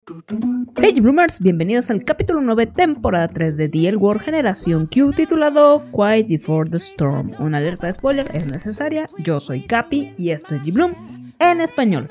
Hey Bloomers, bienvenidos al capítulo 9, temporada 3 de The L Word Generación Q, titulado Quiet Before the Storm. Una alerta de spoiler es necesaria. Yo soy Capi y esto es G-Bloom en español.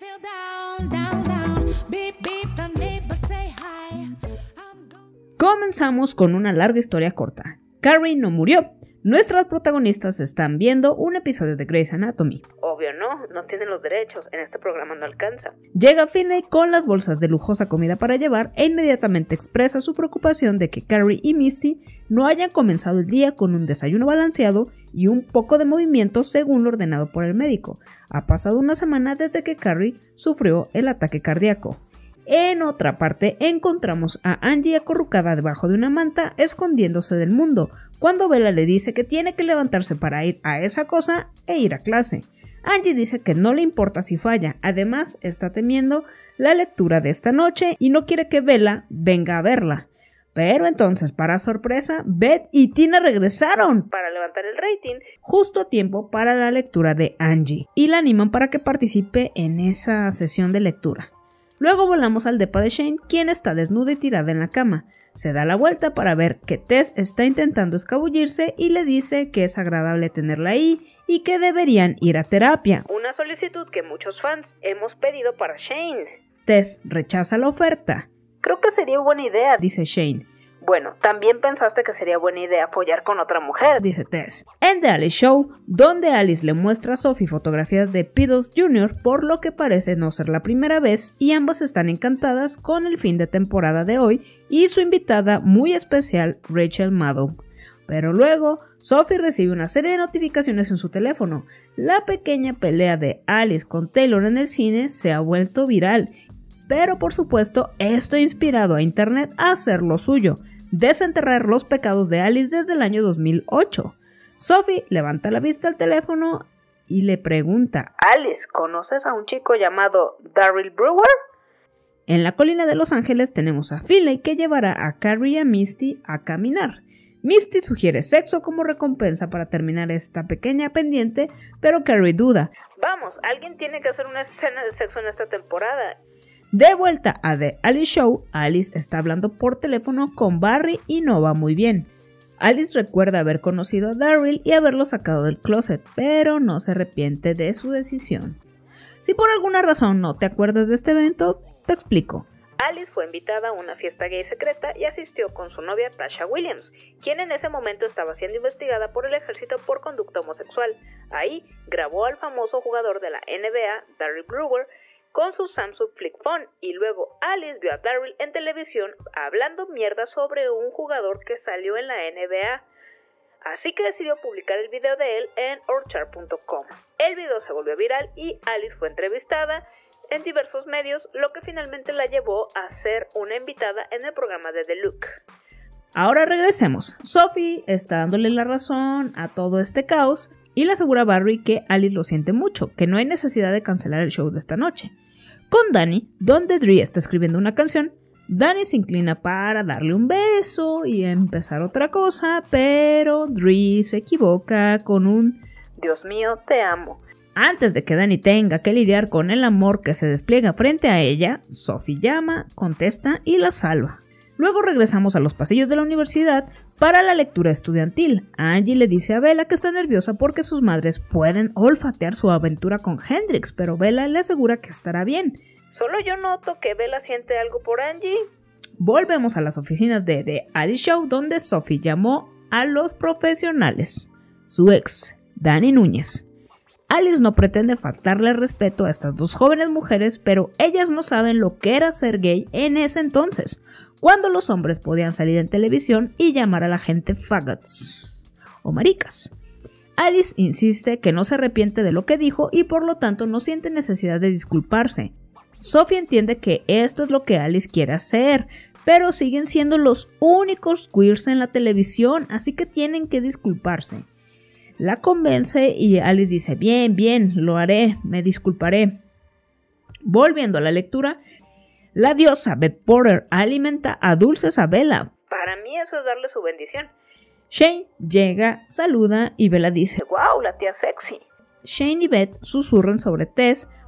Comenzamos con una larga historia corta. Carrie no murió. Nuestras protagonistas están viendo un episodio de Grey's Anatomy. Obvio no tienen los derechos, en este programa no alcanza. Llega Finney con las bolsas de lujosa comida para llevar e inmediatamente expresa su preocupación de que Carrie y Misty no hayan comenzado el día con un desayuno balanceado y un poco de movimiento según lo ordenado por el médico. Ha pasado una semana desde que Carrie sufrió el ataque cardíaco. En otra parte, encontramos a Angie acurrucada debajo de una manta, escondiéndose del mundo, cuando Bella le dice que tiene que levantarse para ir a esa cosa e ir a clase. Angie dice que no le importa si falla, además está temiendo la lectura de esta noche y no quiere que Bella venga a verla. Pero entonces, para sorpresa, Beth y Tina regresaron para levantar el rating, justo a tiempo para la lectura de Angie, y la animan para que participe en esa sesión de lectura. Luego volamos al depa de Shane, quien está desnuda y tirada en la cama. Se da la vuelta para ver que Tess está intentando escabullirse y le dice que es agradable tenerla ahí y que deberían ir a terapia. Una solicitud que muchos fans hemos pedido para Shane. Tess rechaza la oferta. Creo que sería buena idea, dice Shane. Bueno, también pensaste que sería buena idea follar con otra mujer, dice Tess. En The Alice Show, donde Alice le muestra a Sophie fotografías de Piddles Jr., por lo que parece no ser la primera vez, y ambas están encantadas con el fin de temporada de hoy y su invitada muy especial, Rachel Maddow. Pero luego, Sophie recibe una serie de notificaciones en su teléfono. La pequeña pelea de Alice con Taylor en el cine se ha vuelto viral. Pero por supuesto, esto ha inspirado a Internet a hacer lo suyo, desenterrar los pecados de Alice desde el año 2008. Sophie levanta la vista al teléfono y le pregunta: Alice, ¿conoces a un chico llamado Daryl Brewer? En la colina de Los Ángeles tenemos a Finley que llevará a Carrie y a Misty a caminar. Misty sugiere sexo como recompensa para terminar esta pequeña pendiente, pero Carrie duda. Vamos, alguien tiene que hacer una escena de sexo en esta temporada. De vuelta a The Alice Show, Alice está hablando por teléfono con Barry y no va muy bien. Alice recuerda haber conocido a Daryl y haberlo sacado del closet, pero no se arrepiente de su decisión. Si por alguna razón no te acuerdas de este evento, te explico. Alice fue invitada a una fiesta gay secreta y asistió con su novia Tasha Williams, quien en ese momento estaba siendo investigada por el ejército por conducta homosexual. Ahí grabó al famoso jugador de la NBA, Daryl Brewer, con su Samsung Flip Phone, y luego Alice vio a Daryl en televisión hablando mierda sobre un jugador que salió en la NBA. Así que decidió publicar el video de él en Orchard.com. El video se volvió viral y Alice fue entrevistada en diversos medios, lo que finalmente la llevó a ser una invitada en el programa de The Look. Ahora regresemos. Sophie está dándole la razón a todo este caos y le asegura a Barry que Alice lo siente mucho, que no hay necesidad de cancelar el show de esta noche. Con Danny, donde Dre está escribiendo una canción, Danny se inclina para darle un beso y empezar otra cosa, pero Dre se equivoca con un Dios mío, te amo. Antes de que Danny tenga que lidiar con el amor que se despliega frente a ella, Sophie llama, contesta y la salva. Luego regresamos a los pasillos de la universidad para la lectura estudiantil. Angie le dice a Bella que está nerviosa porque sus madres pueden olfatear su aventura con Hendrix, pero Bella le asegura que estará bien. Solo yo noto que Bella siente algo por Angie. Volvemos a las oficinas de The Alice Show, donde Sophie llamó a los profesionales. Su ex, Dani Núñez. Alice no pretende faltarle respeto a estas dos jóvenes mujeres, pero ellas no saben lo que era ser gay en ese entonces, cuando los hombres podían salir en televisión y llamar a la gente faggots o maricas. Alice insiste que no se arrepiente de lo que dijo y por lo tanto no siente necesidad de disculparse. Sophie entiende que esto es lo que Alice quiere hacer, pero siguen siendo los únicos queers en la televisión, así que tienen que disculparse. La convence y Alice dice: bien, lo haré, me disculparé. Volviendo a la lectura, la diosa Beth Porter alimenta a dulces a Bella. Para mí eso es darle su bendición. Shane llega, saluda y Bella dice: ¡Wow, la tía sexy! Shane y Beth susurran sobre Tess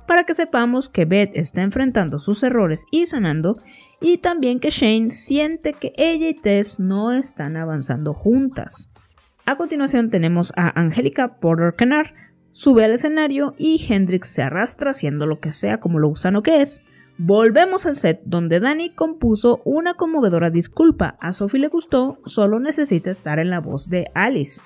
para que sepamos que Beth está enfrentando sus errores y sanando, y también que Shane siente que ella y Tess no están avanzando juntas. A continuación tenemos a Angelica Porter Kennard, sube al escenario y Hendrix se arrastra haciendo lo que sea como lo gusano que es. Volvemos al set donde Danny compuso una conmovedora disculpa. A Sophie le gustó, solo necesita estar en la voz de Alice.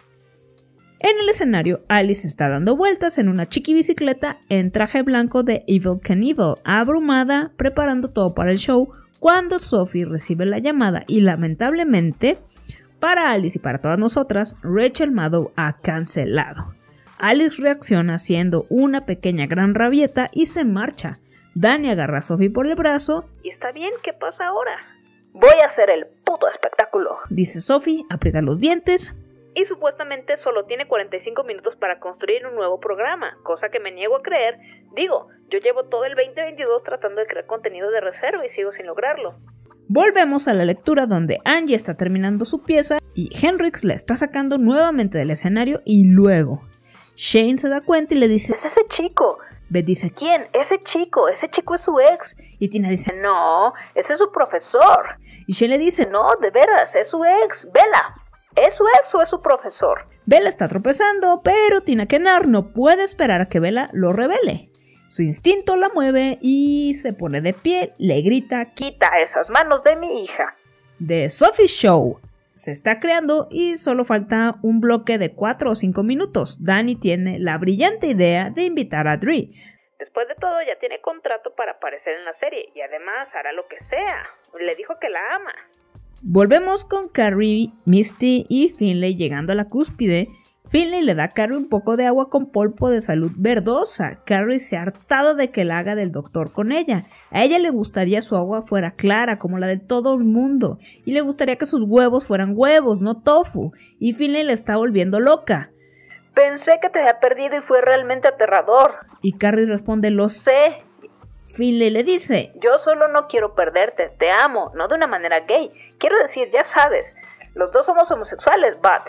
En el escenario, Alice está dando vueltas en una chiqui bicicleta en traje blanco de Evel Knievel, abrumada, preparando todo para el show, cuando Sophie recibe la llamada y lamentablemente, para Alice y para todas nosotras, Rachel Maddow ha cancelado. Alice reacciona haciendo una pequeña gran rabieta y se marcha. Danny agarra a Sophie por el brazo. ¿Y está bien? ¿Qué pasa ahora? Voy a hacer el puto espectáculo, dice Sophie, aprieta los dientes. Y supuestamente solo tiene 45 minutos para construir un nuevo programa, cosa que me niego a creer. Digo, yo llevo todo el 2022 tratando de crear contenido de reserva y sigo sin lograrlo. Volvemos a la lectura donde Angie está terminando su pieza y Hendrix la está sacando nuevamente del escenario y luego Shane se da cuenta y le dice: ¡Es ese chico! Beth dice: ¿quién? Ese chico es su ex. Y Tina dice: no, ese es su profesor. Y Shane le dice: no, de veras, es su ex. Bella, ¿es su ex o es su profesor? Bella está tropezando, pero Tina Kennard no puede esperar a que Bella lo revele. Su instinto la mueve y se pone de pie, le grita: ¡quita esas manos de mi hija! The Sophie Show se está creando y solo falta un bloque de 4 o 5 minutos. Danny tiene la brillante idea de invitar a Dre. Después de todo ya tiene contrato para aparecer en la serie y además hará lo que sea. Le dijo que la ama. Volvemos con Carrie, Misty y Finlay llegando a la cúspide. Finlay le da a Carrie un poco de agua con polvo de salud verdosa. Carrie se ha hartado de que la haga del doctor con ella. A ella le gustaría su agua fuera clara, como la de todo el mundo. Y le gustaría que sus huevos fueran huevos, no tofu. Y Finlay le está volviendo loca. Pensé que te había perdido y fue realmente aterrador. Y Carrie responde: lo sé. Finlay le dice: yo solo no quiero perderte, te amo, no de una manera gay. Quiero decir, ya sabes, los dos somos homosexuales, but...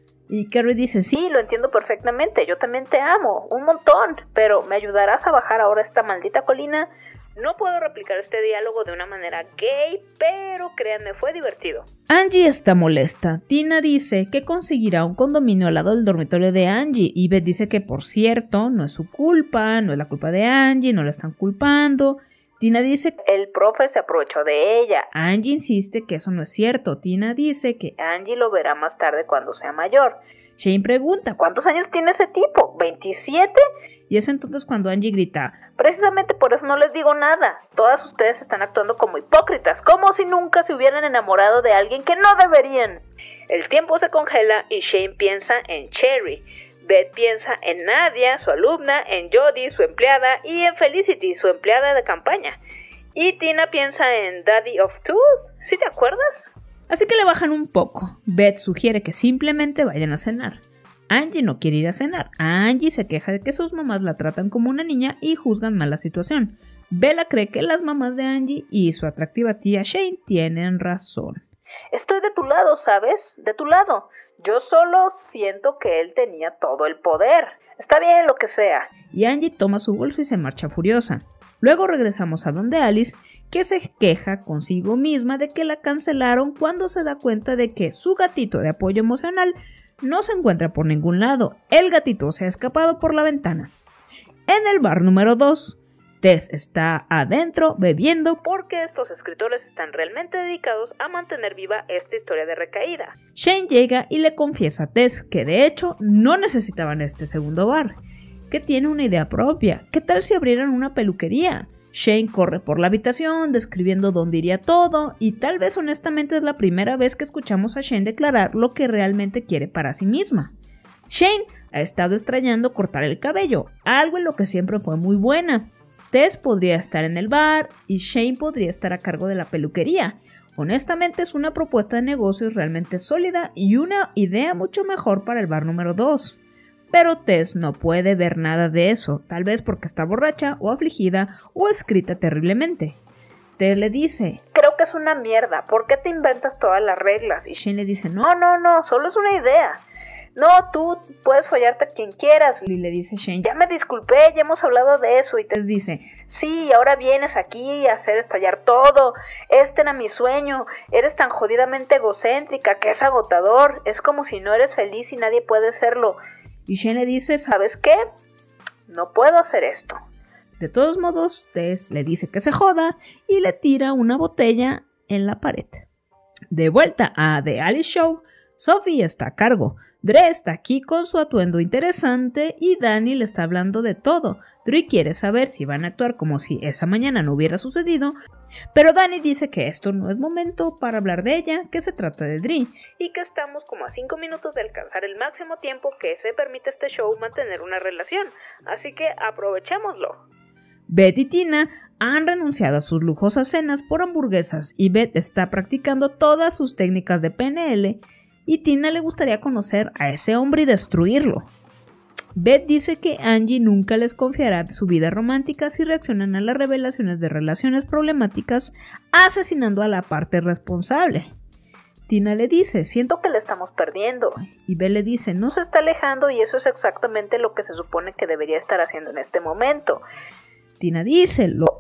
Y Carrie dice: sí, lo entiendo perfectamente, yo también te amo, un montón, pero ¿me ayudarás a bajar ahora esta maldita colina? No puedo replicar este diálogo de una manera gay, pero créanme, fue divertido. Angie está molesta. Tina dice que conseguirá un condominio al lado del dormitorio de Angie. Y Beth dice que, por cierto, no es su culpa, no es la culpa de Angie, no la están culpando. Tina dice que el profe se aprovechó de ella. Angie insiste que eso no es cierto. Tina dice que Angie lo verá más tarde cuando sea mayor. Shane pregunta: ¿cuántos años tiene ese tipo? ¿27? Y es entonces cuando Angie grita: precisamente por eso no les digo nada. Todas ustedes están actuando como hipócritas, como si nunca se hubieran enamorado de alguien que no deberían. El tiempo se congela y Shane piensa en Cherry. Beth piensa en Nadia, su alumna, en Jody, su empleada, y en Felicity, su empleada de campaña. Y Tina piensa en Daddy of Two, ¿sí te acuerdas? Así que le bajan un poco. Beth sugiere que simplemente vayan a cenar. Angie no quiere ir a cenar. Angie se queja de que sus mamás la tratan como una niña y juzgan mal la situación. Bella cree que las mamás de Angie y su atractiva tía Shane tienen razón. Estoy de tu lado, ¿sabes? De tu lado. Yo solo siento que él tenía todo el poder. Está bien, lo que sea. Y Angie toma su bolso y se marcha furiosa. Luego regresamos a donde Alice, que se queja consigo misma de que la cancelaron cuando se da cuenta de que su gatito de apoyo emocional no se encuentra por ningún lado. El gatito se ha escapado por la ventana. En el bar número 2, Tess está adentro bebiendo porque estos escritores están realmente dedicados a mantener viva esta historia de recaída. Shane llega y le confiesa a Tess que de hecho no necesitaban este segundo bar, que tiene una idea propia. ¿Qué tal si abrieran una peluquería? Shane corre por la habitación describiendo dónde iría todo y tal vez honestamente es la primera vez que escuchamos a Shane declarar lo que realmente quiere para sí misma. Shane ha estado extrañando cortar el cabello, algo en lo que siempre fue muy buena. Tess podría estar en el bar y Shane podría estar a cargo de la peluquería. Honestamente es una propuesta de negocios realmente sólida y una idea mucho mejor para el bar número 2. Pero Tess no puede ver nada de eso, tal vez porque está borracha o afligida o escrita terriblemente. Tess le dice: creo que es una mierda, ¿por qué te inventas todas las reglas? Y Shane le dice: no, solo es una idea. No, tú puedes follarte a quien quieras. Y le dice Shane, ya me disculpé, ya hemos hablado de eso. Y les dice, sí, ahora vienes aquí a hacer estallar todo. Este era mi sueño. Eres tan jodidamente egocéntrica que es agotador. Es como si no eres feliz y nadie puede serlo. Y Shane le dice, ¿sabes qué? No puedo hacer esto. De todos modos, Tess le dice que se joda y le tira una botella en la pared. De vuelta a The Alice Show, Sophie está a cargo. Dre está aquí con su atuendo interesante y Danny le está hablando de todo. Dre quiere saber si van a actuar como si esa mañana no hubiera sucedido, pero Danny dice que esto no es momento para hablar de ella, que se trata de Dre. Y que estamos como a 5 minutos de alcanzar el máximo tiempo que se permite a este show mantener una relación, así que aprovechémoslo. Beth y Tina han renunciado a sus lujosas cenas por hamburguesas y Beth está practicando todas sus técnicas de PNL y Tina le gustaría conocer a ese hombre y destruirlo. Beth dice que Angie nunca les confiará su vida romántica si reaccionan a las revelaciones de relaciones problemáticas asesinando a la parte responsable. Tina le dice, siento que le estamos perdiendo. Y Beth le dice, no se está alejando y eso es exactamente lo que se supone que debería estar haciendo en este momento. Tina dice, lo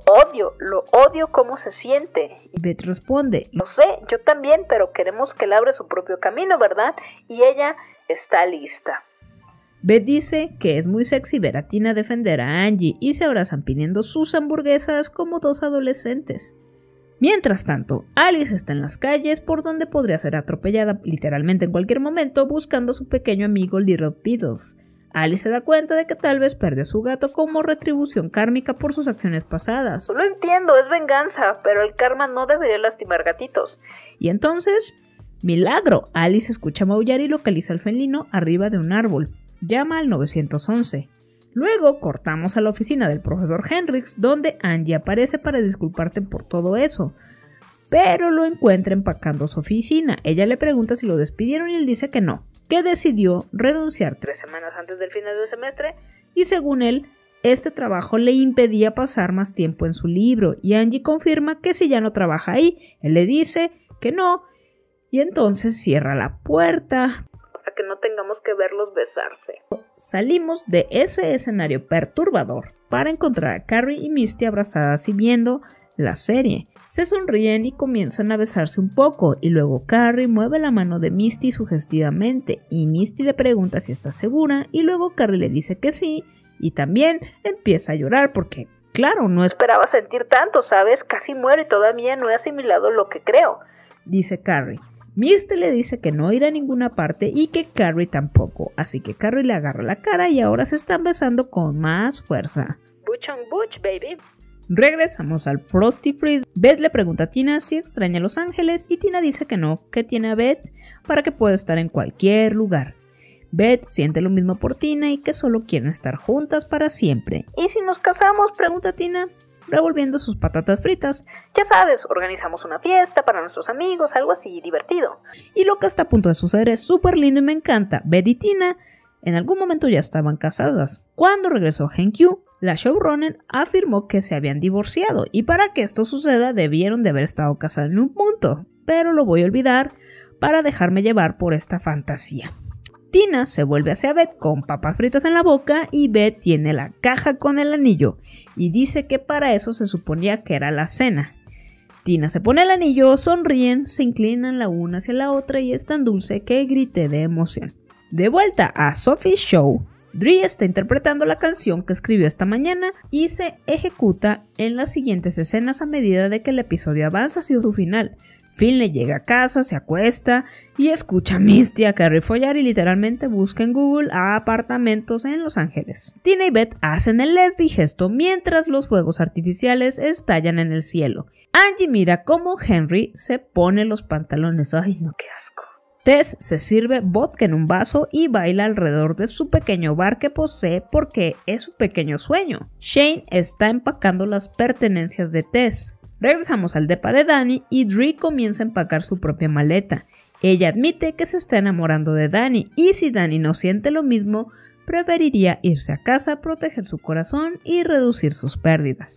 odio cómo se siente. Y Beth responde, lo sé, yo también, pero queremos que él abra su propio camino, ¿verdad? Y ella está lista. Beth dice que es muy sexy ver a Tina defender a Angie y se abrazan pidiendo sus hamburguesas como dos adolescentes. Mientras tanto, Alice está en las calles por donde podría ser atropellada literalmente en cualquier momento buscando a su pequeño amigo Little Beatles. Alice se da cuenta de que tal vez perdió a su gato como retribución kármica por sus acciones pasadas. Lo entiendo, es venganza, pero el karma no debería lastimar gatitos. Y entonces, milagro, Alice escucha maullar y localiza al felino arriba de un árbol. Llama al 911. Luego cortamos a la oficina del profesor Hendrix, donde Angie aparece para disculparte por todo eso. Pero lo encuentra empacando su oficina. Ella le pregunta si lo despidieron y él dice que no, que decidió renunciar 3 semanas antes del final del semestre. Y según él, este trabajo le impedía pasar más tiempo en su libro. Y Angie confirma que si ya no trabaja ahí, él le dice que no. Y entonces cierra la puerta para que no tengamos que verlos besarse. Salimos de ese escenario perturbador para encontrar a Carrie y Misty abrazadas y viendo la serie. Se sonríen y comienzan a besarse un poco y luego Carrie mueve la mano de Misty sugestivamente y Misty le pregunta si está segura y luego Carrie le dice que sí y también empieza a llorar porque, claro, no esperaba sentir tanto, ¿sabes? Casi muero y todavía no he asimilado lo que creo, dice Carrie. Misty le dice que no irá a ninguna parte y que Carrie tampoco, así que Carrie le agarra la cara y ahora se están besando con más fuerza. Butch on butch, baby. Regresamos al Frosty Freeze. Beth le pregunta a Tina si extraña a Los Ángeles y Tina dice que no, que tiene a Beth para que pueda estar en cualquier lugar. Beth siente lo mismo por Tina y que solo quieren estar juntas para siempre. ¿Y si nos casamos? Pregunta Tina, revolviendo sus patatas fritas. Ya sabes, organizamos una fiesta para nuestros amigos, algo así divertido. Y lo que está a punto de suceder es súper lindo y me encanta. Beth y Tina en algún momento ya estaban casadas. Cuando regresó Henkyu, la showrunner afirmó que se habían divorciado y para que esto suceda debieron de haber estado casados en un punto, pero lo voy a olvidar para dejarme llevar por esta fantasía. Tina se vuelve hacia Beth con papas fritas en la boca y Beth tiene la caja con el anillo y dice que para eso se suponía que era la cena. Tina se pone el anillo, sonríen, se inclinan la una hacia la otra y es tan dulce que grité de emoción. De vuelta a Sophie's Show, Dre está interpretando la canción que escribió esta mañana y se ejecuta en las siguientes escenas a medida de que el episodio avanza hacia su final. Finley llega a casa, se acuesta y escucha a Misty a Carrie follar y literalmente busca en Google apartamentos en Los Ángeles. Tina y Beth hacen el lesbi gesto mientras los fuegos artificiales estallan en el cielo. Angie mira cómo Henry se pone los pantalones. ¡Ay, no, qué asco! Tess se sirve vodka en un vaso y baila alrededor de su pequeño bar que posee porque es su pequeño sueño. Shane está empacando las pertenencias de Tess. Regresamos al depa de Danny y Dre comienza a empacar su propia maleta. Ella admite que se está enamorando de Danny y si Danny no siente lo mismo, preferiría irse a casa, proteger su corazón y reducir sus pérdidas.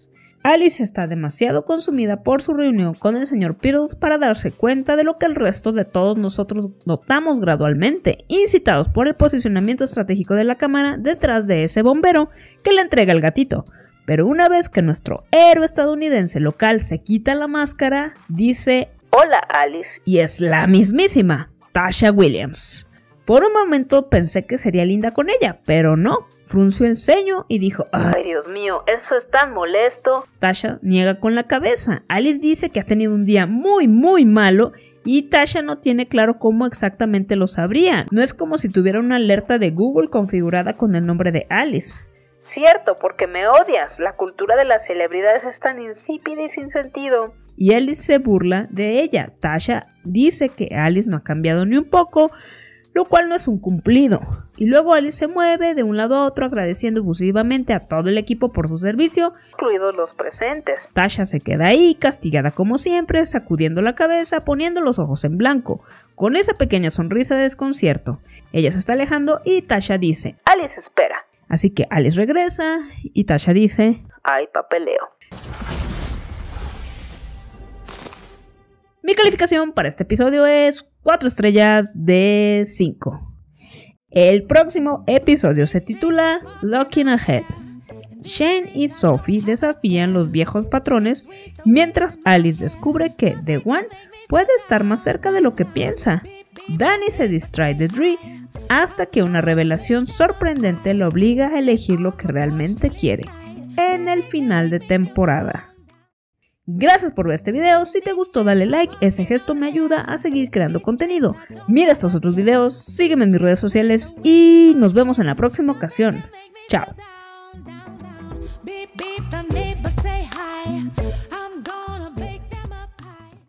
Alice está demasiado consumida por su reunión con el Sr. Piddles para darse cuenta de lo que el resto de todos nosotros notamos gradualmente, incitados por el posicionamiento estratégico de la cámara detrás de ese bombero que le entrega el gatito. Pero una vez que nuestro héroe estadounidense local se quita la máscara, dice Hola, Alice. y es la mismísima Tasha Williams. Por un momento pensé que sería linda con ella, pero no. Frunció el ceño y dijo, Ay, Dios mío, eso es tan molesto. Tasha niega con la cabeza. Alice dice que ha tenido un día muy malo y Tasha no tiene claro cómo exactamente lo sabría. No es como si tuviera una alerta de Google configurada con el nombre de Alice. Cierto, porque me odias. La cultura de las celebridades es tan insípida y sin sentido. Y Alice se burla de ella. Tasha dice que Alice no ha cambiado ni un poco, lo cual no es un cumplido. Y luego Alice se mueve de un lado a otro agradeciendo efusivamente a todo el equipo por su servicio, incluidos los presentes. Tasha se queda ahí, castigada como siempre, sacudiendo la cabeza, poniendo los ojos en blanco, con esa pequeña sonrisa de desconcierto. Ella se está alejando y Tasha dice, Alice, espera. Así que Alice regresa y Tasha dice, Hay papeleo. Mi calificación para este episodio es 4 estrellas de 5. El próximo episodio se titula Looking Ahead. Shane y Sophie desafían los viejos patrones mientras Alice descubre que The One puede estar más cerca de lo que piensa. Danny se distrae de Dre hasta que una revelación sorprendente lo obliga a elegir lo que realmente quiere en el final de temporada. Gracias por ver este video, si te gustó dale like, ese gesto me ayuda a seguir creando contenido. Mira estos otros videos, sígueme en mis redes sociales y nos vemos en la próxima ocasión. Chao.